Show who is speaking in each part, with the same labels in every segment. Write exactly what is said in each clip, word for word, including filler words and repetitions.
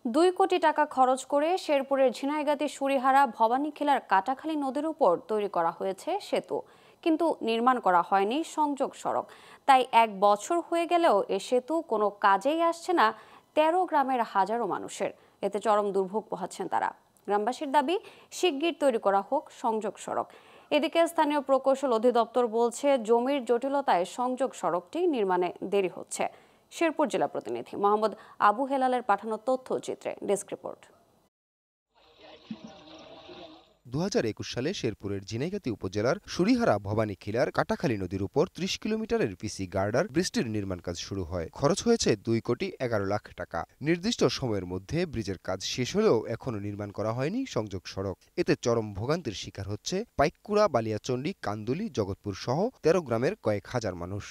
Speaker 1: দুই কোটি টাকা খরচ করে শেরপুরের ঝিনাইগাতি সুরিহারা ভবানীখেলার কাটাখালী নদীর উপর তৈরি করা হয়েছে সেতু, কিন্তু নির্মাণ করা হয়নি সংযোগ সড়ক। তাই এক বছর হয়ে গেলেও এ সেতু কোনো কাজেই আসছে না তেরো গ্রামের হাজারো মানুষের। এতে চরম দুর্ভোগ পোহাচ্ছেন তারা। গ্রামবাসীর দাবি, শিগগির তৈরি করা হোক সংযোগ সড়ক। এদিকে স্থানীয় প্রকৌশল অধিদপ্তর বলছে, জমির জটিলতায় সংযোগ সড়কটি নির্মাণে দেরি হচ্ছে। শেরপুর জেলা প্রতিনিধি মোহাম্মদ আবু হেলালের পাঠানো তথ্যচিত্রে ডেস্ক রিপোর্ট।
Speaker 2: দু হাজার একুশ সালে শেরপুরের ঝিনাইগাতি উপজেলার সুরিহারা ভবানীখিলার কাটাখালী নদীর উপর ত্রিশ কিলোমিটারের পিসি গার্ডার ব্রিজটির নির্মাণ কাজ শুরু হয়। খরচ হয়েছে দুই কোটি এগারো লাখ টাকা। নির্দিষ্ট সময়ের মধ্যে ব্রিজের কাজ শেষ হলেও এখনও নির্মাণ করা হয়নি সংযোগ সড়ক। এতে চরম ভোগান্তির শিকার হচ্ছে পাইককুড়া, বালিয়াচণ্ডী, কান্দুলি, জগৎপুর সহ তেরো গ্রামের কয়েক হাজার মানুষ।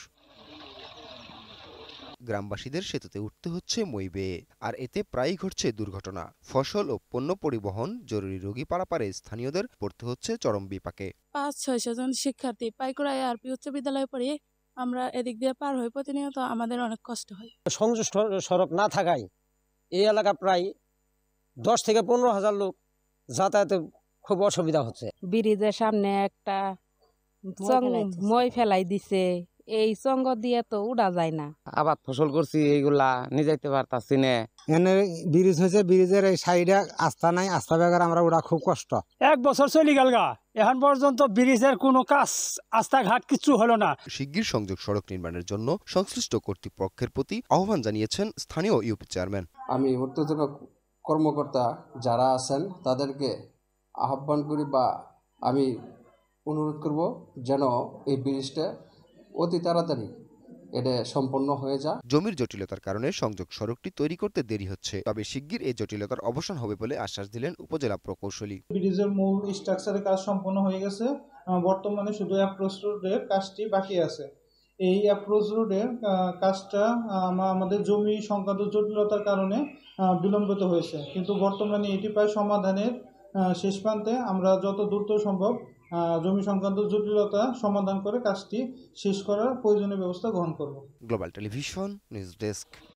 Speaker 2: গ্রামবাসীদের সেতুতে উঠতে হচ্ছে মই বেয়ে, আর এতে প্রায়ই ঘটছে দুর্ঘটনা। ফসল ও পণ্য পরিবহন, জরুরি রোগী পারাপারে স্থানীয়দের পড়তে হচ্ছে চরম বিপাকে।
Speaker 3: পাঁচ ছয়শো জন শিক্ষার্থী পাইকুড়া আরপি উচ্চ বিদ্যালয়ে পড়ি, আমরা এদিক দিয়ে পার হই প্রতিনিয়ত, আমাদের অনেক কষ্ট হয়।
Speaker 4: সংযোগ সড়ক না থাকায় এই এলাকা প্রায় দশ থেকে পনেরো হাজার লোক যাতায়াতে খুব অসুবিধা হচ্ছে।
Speaker 5: ব্রিজের সামনে একটা মই ফেলাই দিছে, এই চঙ্গ দিয়ে তো উড়া যায় না।
Speaker 6: আবাদ ফসল করছি, এইগুলা নিয়ে যাইতে পারতাছি না।
Speaker 7: এখানে ব্রিজ হয়েছে, ব্রিজের এই সাইডে আস্থা নাই, আস্থা বেগার আমরা ওরা খুব কষ্ট।
Speaker 8: এক বছর চলে গেল গা, এখন পর্যন্ত ব্রিজের কোনো কাজ, রাস্তাঘাট কিছু হলো না।
Speaker 2: শিগগির সংযোগ সড়ক নির্মাণের জন্য সংশ্লিষ্ট কর্তৃপক্ষের প্রতি আহ্বান জানিয়েছেন স্থানীয় ইউপি চেয়ারম্যান।
Speaker 9: আমি ঊর্ধ্বতন কর্মকর্তা যারা আছেন তাদেরকে আহ্বান করি বা আমি অনুরোধ করব যেন এই ব্রিজটা অতি তাড়াতাড়ি এটা সম্পন্ন হয়ে যায়।
Speaker 2: জমির জটিলতার কারণে সংযোগ সড়কটি তৈরি করতে দেরি হচ্ছে, তবে শিগগির এই জটিলতার অবসান হবে বলে আশ্বাস দিলেন উপজেলা প্রকৌশলী।
Speaker 10: ব্রিজের মূল স্ট্রাকচারের কাজ সম্পন্ন হয়ে গেছে, বর্তমানে শুধু অ্যাপ্রোচ রোডের কাজটি বাকি আছে। এই অ্যাপ্রোচ রোডের কাজটা আমাদের জমি সংক্রান্ত জটিলতার কারণে বিলম্বিত হয়েছে, কিন্তু বর্তমানে এটি প্রায় সমাধানের শেষ প্রান্তে। আমরা যত দ্রুত সম্ভব জমি সংক্রান্ত জটিলতা সমাধান করে কাজটি শেষ করার প্রয়োজনীয় ব্যবস্থা গ্রহণ করব।
Speaker 2: Global television news desk.